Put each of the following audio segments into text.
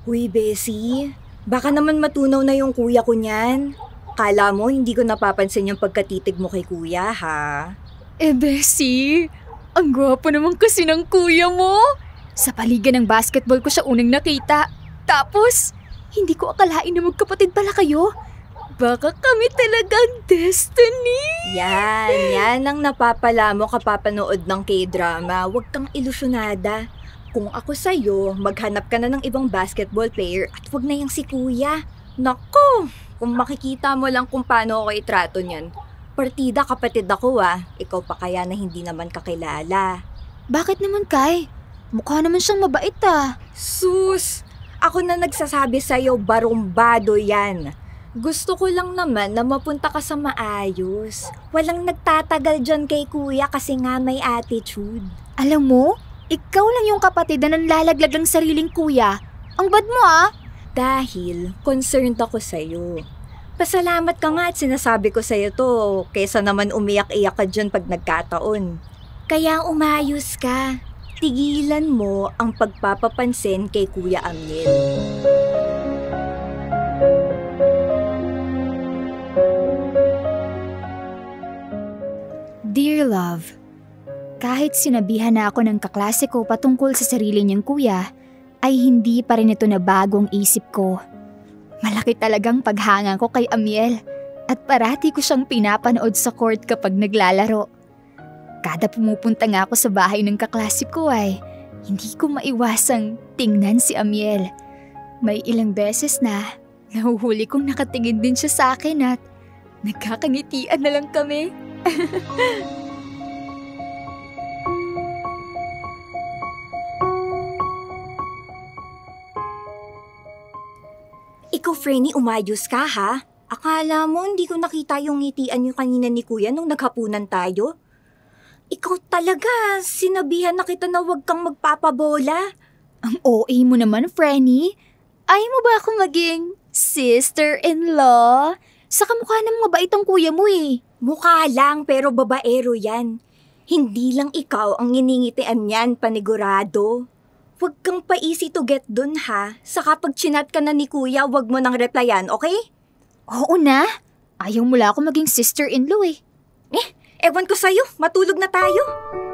Uy, Bessie, baka naman matunaw na yung kuya ko niyan. Kala mo hindi ko napapansin yung pagkatitig mo kay kuya, ha? Bessie, ang gwapo naman kasi ng kuya mo. Sa paligan ng basketball ko siya unang nakita. Tapos, hindi ko akalain na magkapatid pala kayo. Baka kami talagang destiny. Yan ang napapala mo kapapanood ng K-drama. Huwag kang ilusyonada. Kung ako sa'yo, maghanap ka na ng ibang basketball player at huwag na yung si kuya. Naku, kung makikita mo lang kung paano ako itrato niyan. Partida kapatid ako ikaw pa kaya na hindi naman kakilala. Bakit naman, Kai? Mukha naman siyang mabait Sus! Ako na nagsasabi sa'yo, barumbado yan. Gusto ko lang naman na mapunta ka sa maayos. Walang nagtatagal dyan kay kuya kasi nga may attitude. Alam mo, ikaw lang yung kapatid na nanlalaglag ng sariling kuya. Ang bad mo Dahil concerned ako sa'yo. Pasalamat ka nga at sinasabi ko sa'yo to kaysa naman umiyak-iyak ka dyan pag nagkataon. Kaya umayos ka. Tigilan mo ang pagpapapansin kay Kuya Amiel. Dear love, kahit sinabihan na ako ng kaklase ko patungkol sa sarili niyang kuya, ay hindi pa rin ito nabago ang isip ko. Malaki talagang paghanga ko kay Amiel at parati ko siyang pinapanood sa court kapag naglalaro. Kada pumupunta nga ako sa bahay ng kaklase ko ay hindi ko maiwasang tingnan si Amiel. May ilang beses na nahuhuli kong nakatingin din siya sa akin at nagkakangitian na lang kami. Ikaw, Frenny, umayos ka ha? Akala mo hindi ko nakita yung ngitian yung kanina ni kuya nung naghapunan tayo? Ikaw talaga, sinabihan na kita na huwag kang magpapabola. Ang OA mo naman, Frenny. Ayaw mo ba akong maging sister-in-law? Sa kamukha ng mabait ang kuya mo Mukha lang pero babaero yan. Hindi lang ikaw ang nginingitian niyan, panigurado. Huwag kang pa-easy to get dun ha. Saka pag chinat ka na ni kuya, huwag mo nang replyan, okay? Oo na. Ayaw mo lang ako maging sister-in-law Ewan ko sa'yo, matulog na tayo.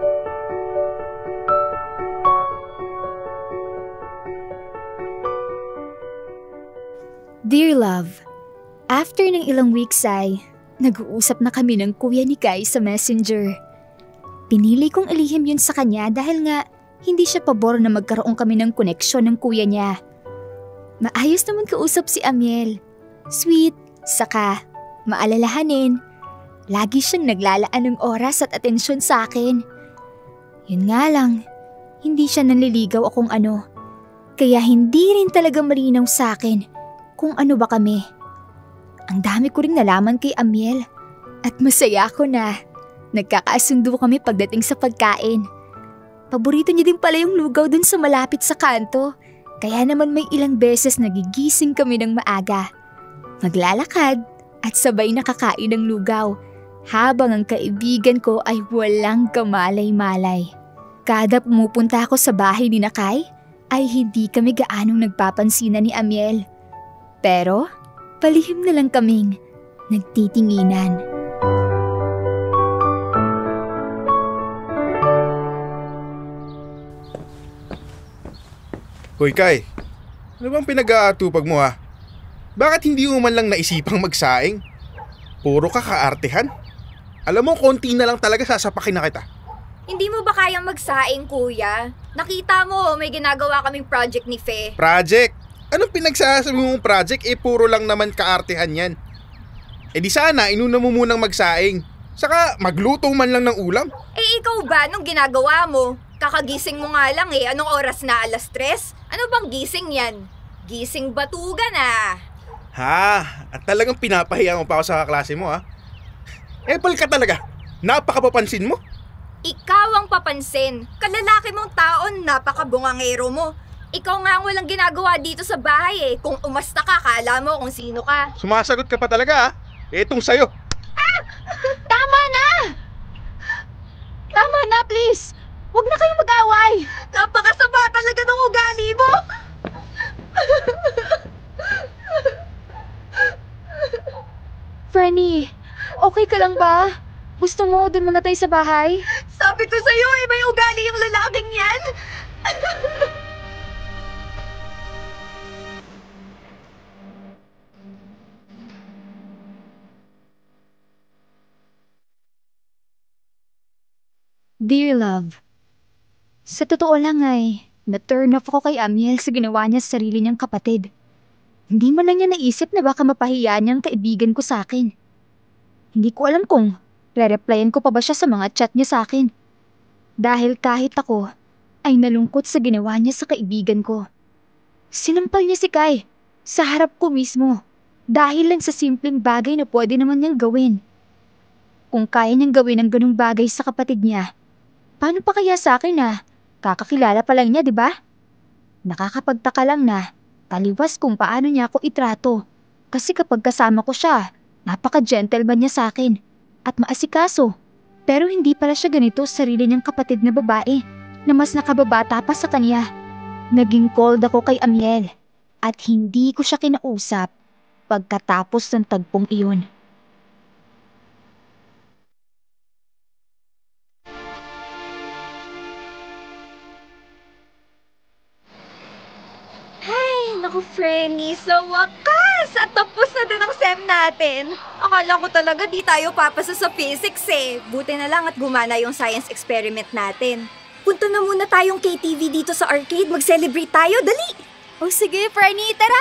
Dear love, after ng ilang weeks ay nag-uusap na kami ng kuya ni Kai sa messenger. Pinili kong ilihim yun sa kanya dahil nga hindi siya pabor na magkaroon kami ng koneksyon ng kuya niya. Maayos naman kausap si Amiel. Sweet, saka maalalahanin. Lagi siyang naglalaan ng oras at atensyon sa akin. Yun nga lang, hindi siya nanliligaw akong ano. Kaya hindi rin talaga malinaw sa akin kung ano ba kami. Ang dami ko ring nalaman kay Amiel at masaya ako na nagkakasundo kami pagdating sa pagkain. Paborito niya din pala yung lugaw dun sa malapit sa kanto. Kaya naman may ilang beses nagigising kami ng maaga. Maglalakad at sabay nakakain ng lugaw. Habang ang kaibigan ko ay walang kamalay-malay. Kada pumupunta ako sa bahay ni Kai, ay hindi kami gaanong nagpapansinan ni Amiel. Pero, palihim na lang kaming nagtitinginan. Hoy Kai, ano bang pinag-aatupag mo ha? Bakit hindi mo man lang naisipang magsaing? Puro ka kaartehan. Alam mo, konti na lang talaga sasapakin na kita. Hindi mo ba kayang magsaing, kuya? Nakita mo, may ginagawa kaming project ni Fe. Project? Anong pinagsasabi mong project? Puro lang naman kaartehan yan. Di sana, inuna mo munang magsaing. Saka, magluto man lang ng ulam. Ikaw ba, nung ginagawa mo? Kakagising mo nga lang Anong oras na? 3:00? Ano bang gising yan? Gising batugan Ha? At talagang pinapahiya mo pa ako sa kaklase mo Epal ka talaga. Napakapapansin mo. Ikaw ang papansin. Kalalaki mong taon, napakabungangero mo. Ikaw nga ang walang ginagawa dito sa bahay Kung umasta ka, kala mo kung sino ka. Sumasagot ka pa talaga Etong sayo. Tama na! Tama na, please! Huwag na kayong mag-away! Napakasama talaga ng ugali mo! Okay ka lang ba? Gusto mo, dun muna tayo sa bahay? Sabi ko sa'yo may ugali yung lalaking yan. Dear love, sa totoo lang ay, na-turn off ako kay Amiel sa ginawa niya sa sarili niyang kapatid. Hindi man lang niya naisip na baka mapahiya niyang kaibigan ko sa akin. Hindi ko alam kung re-replyan ko pa ba siya sa mga chat niya sa akin. Dahil kahit ako ay nalungkot sa ginawa niya sa kaibigan ko. Sinampal niya si Kai sa harap ko mismo dahil lang sa simpleng bagay na pwede naman niyang gawin. Kung kaya niyang gawin ang ganung bagay sa kapatid niya, paano pa kaya sa akin na kakakilala pa lang niya, di ba? Nakakapagtaka lang na taliwas kung paano niya ako itrato. Kasi kapag kasama ko siya, napaka-gentleman niya sa akin at maasikaso. Pero hindi pala siya ganito sa sarili niyang kapatid na babae na mas nakababata pa sa kanya. Naging cold ako kay Amiel at hindi ko siya kinausap pagkatapos ng tagpong iyon. Naku, Frenny, sa wakas! At tapos na din ang SEM natin. Akala ko talaga di tayo papasa sa physics eh. Buti na lang at gumana yung science experiment natin. Punta na muna tayong KTV dito sa arcade. Mag-celebrate tayo, dali! Oh sige, Frenny, tara!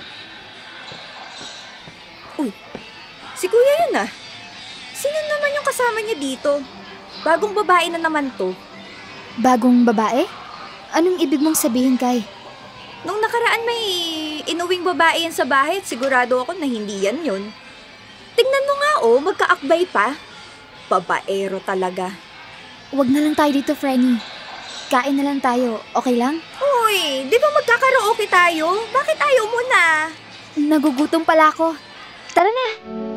Uy, si Kuya yun ah. Sino naman yung kasama niya dito? Bagong babae na naman to. Bagong babae? Anong ibig mong sabihin, Kai? Nung nakaraan may inuwing babae yan sa bahay at sigurado ako na hindi yan yun. Tingnan mo nga oh, magkaakbay pa. Babaero talaga. Huwag na lang tayo dito, Frenny. Kain na lang tayo, okay lang? Uy, di ba magkakaraoke tayo? Bakit ayaw mo na? Nagugutom pala ako. Tara na!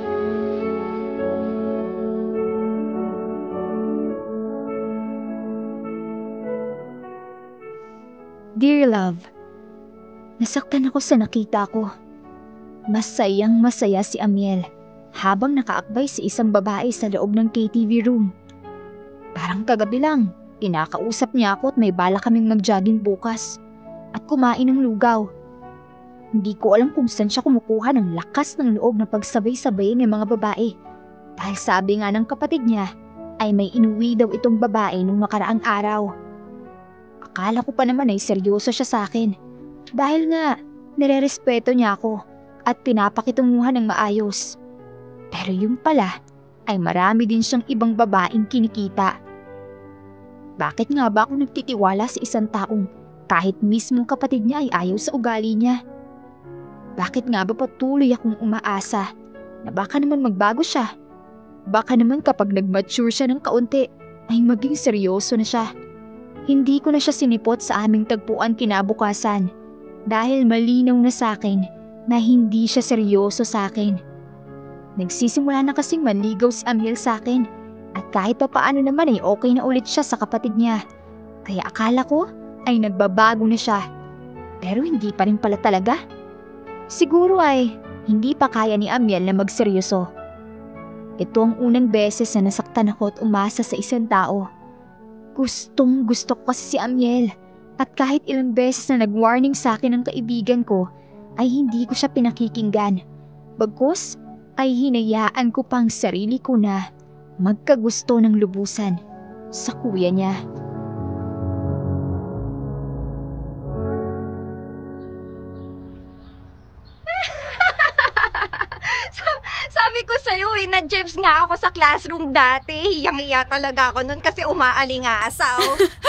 Dear love, nasaktan ako sa nakita ko. Masayang masaya si Amiel habang nakaakbay sa isang babae sa loob ng KTV room. Parang kagabi lang, kinakausap niya ako at may bala kaming mag-jogging bukas at kumain ng lugaw. Hindi ko alam kung saan siya kumukuha ng lakas ng loob na pagsabay-sabay ng mga babae. Dahil sabi nga ng kapatid niya ay may inuwi daw itong babae nung nakaraang araw. Akala ko pa naman ay seryoso siya sa akin. Dahil nga, nirerespeto niya ako at pinapakitunguhan ng maayos. Pero yung pala, ay marami din siyang ibang babaeng kinikita. Bakit nga ba ako nagtitiwala sa isang taong kahit mismong kapatid niya ay ayaw sa ugali niya? Bakit nga ba patuloy akong umaasa na baka naman magbago siya? Baka naman kapag nag-mature siya ng kaunti, ay maging seryoso na siya. Hindi ko na siya sinipot sa aming tagpuan kinabukasan. Dahil malinaw na sa akin na hindi siya seryoso sa akin. Nagsisimula na kasing manligaw si Amiel sa akin at kahit pa paano naman ay okay na ulit siya sa kapatid niya. Kaya akala ko ay nagbabago na siya. Pero hindi pa rin pala talaga. Siguro ay hindi pa kaya ni Amiel na magseryoso. Ito ang unang beses na nasaktan ako at umasa sa isang tao. Gustong gusto ko kasi si Amiel. At kahit ilang beses na nag-warning sa akin ng kaibigan ko, ay hindi ko siya pinakikinggan. Bagkus, ay hinayaan ko pang sarili ko na magkagusto ng lubusan sa kuya niya. Sabi ko sa'yo na-jebs nga ako sa classroom dati. Hiyang-hiya talaga ako nun kasi umaaling-asaw.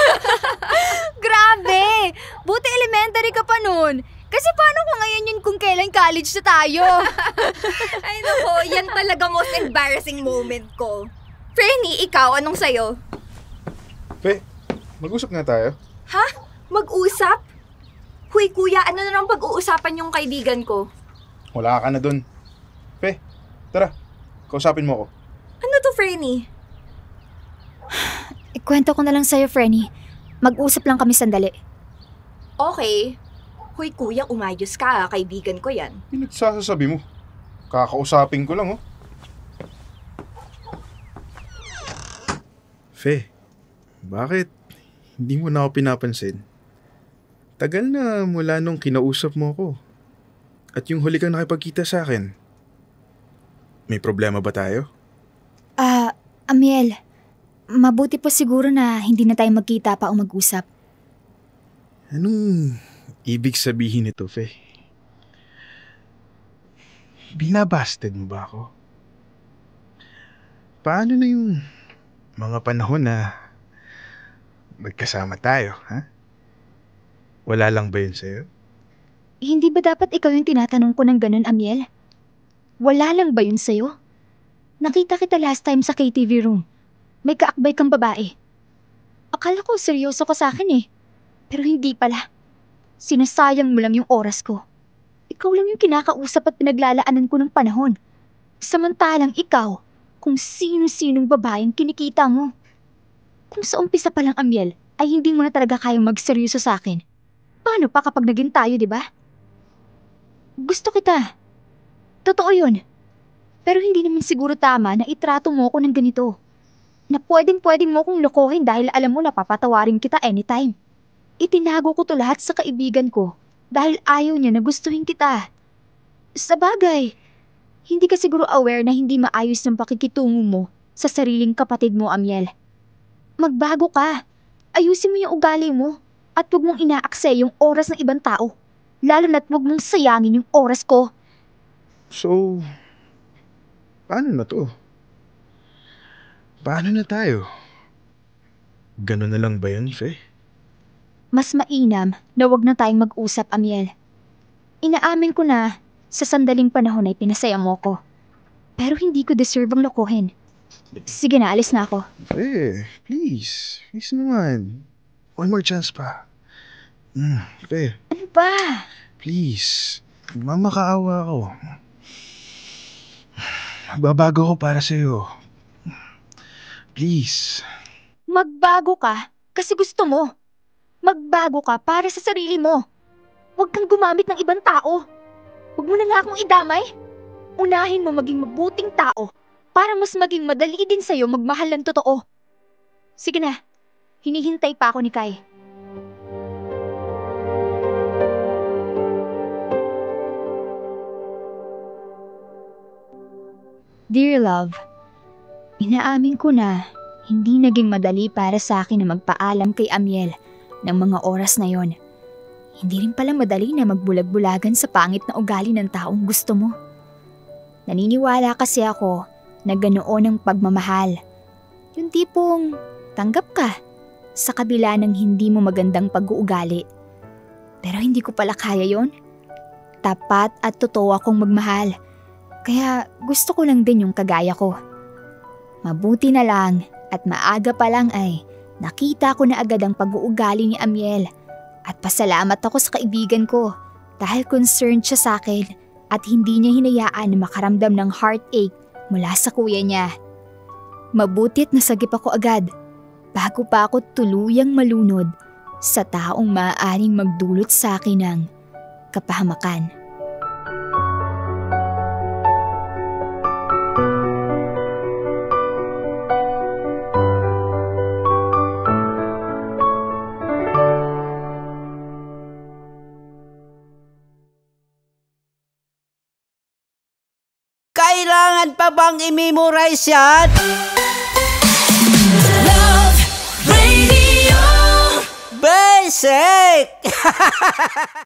Grabe! Buti elementary ka pa nun. Kasi paano ko ngayon yun kung kailan college na tayo? Ay nako, yan talaga most embarrassing moment ko. Frenny, ikaw, anong sayo? Fe, mag-usap nga tayo. Ha? Mag-usap? Huy kuya, ano na lang pag-uusapan yung kaibigan ko? Wala ka na dun. Fe, tara, kausapin mo ako. Ano to, Frenny? Ikwento ko na lang sa'yo, Frenny. Mag-usap lang kami sandali. Okay. Huy kuya, umayos ka, kaibigan ko yan. Pinagsasabi mo. Kakausapin ko lang, oh. Fe, bakit hindi mo na ako pinapansin? Tagal na mula nung kinausap mo ko. At yung huli kang nakipagkita sa akin. May problema ba tayo? Amiel, mabuti po siguro na hindi na tayo magkita pa o mag-usap. Anong ibig sabihin nito, Fe? Binabasted mo ba ako? Paano na yung mga panahon na magkasama tayo, ha? Wala lang ba yun sa'yo? Hindi ba dapat ikaw yung tinatanong ko ng ganun, Amiel? Wala lang ba yun sa'yo? Nakita kita last time sa KTV room. May kaakbay kang babae. Akala ko seryoso ka sa akin eh. Pero hindi pala. Sinasayang mo lang yung oras ko. Ikaw lang yung kinakausap at pinaglalaanan ko ng panahon. Samantalang ikaw, kung sino-sinong babaeng kinikita mo. Kung sa umpisa pa lang, Amiel, ay hindi mo na talaga kayang magseryoso sa akin. Paano pa kapag naging tayo, di ba? Gusto kita. Totoo yun. Pero hindi naman siguro tama na itrato mo ko ng ganito. Na pwedeng mo kong lokohin dahil alam mo na papatawarin kita anytime. Itinago ko to lahat sa kaibigan ko dahil ayaw niya na gustuhin kita. Sa bagay, hindi ka siguro aware na hindi maayos ng pakikitungo mo sa sariling kapatid mo, Amiel. Magbago ka. Ayusin mo yung ugali mo at huwag mong inaakse yung oras ng ibang tao. Lalo na't huwag mong sayangin yung oras ko. So, paano na to? Paano na tayo? Ganun na lang ba yun, Fe? Mas mainam na huwag na tayong mag-usap, Amiel. Inaamin ko na sa sandaling panahon ay pinasaya mo ko. Pero hindi ko deserve ang lokohin. Sige na, alis na ako. Fe, please. Please naman. One more chance pa. Fe. Ano ba? Please. Mamakaawa ako. Magbabago ko para sa'yo. Please. Magbago ka kasi gusto mo. Magbago ka para sa sarili mo. Huwag kang gumamit ng ibang tao. Huwag mo na nga akong idamay. Unahin mo maging mabuting tao para mas maging madali din sa'yo magmahal ng totoo. Sige na, hinihintay pa ako ni Kai. Dear love, inaamin ko na hindi naging madali para sa akin na magpaalam kay Amiel ng mga oras na yon. Hindi rin pala madali na magbulag-bulagan sa pangit na ugali ng taong gusto mo. Naniniwala kasi ako na ganoon ang pagmamahal. Yung tipong tanggap ka sa kabila ng hindi mo magandang pag-uugali. Pero hindi ko pala kaya yon. Tapat at totoo akong magmahal. Kaya gusto ko lang din yung kagaya ko. Mabuti na lang at maaga pa lang ay nakita ko na agad ang pag-uugali ni Amiel at pasalamat ako sa kaibigan ko dahil concerned siya sa akin at hindi niya hinayaan na makaramdam ng heartache mula sa kuya niya. Mabuti't nasagip ako agad bago pa ako tuluyang malunod sa taong maaaring magdulot sa akin ng kapahamakan. Kailangan pa bang i-memorize yan? Love Radio Basic!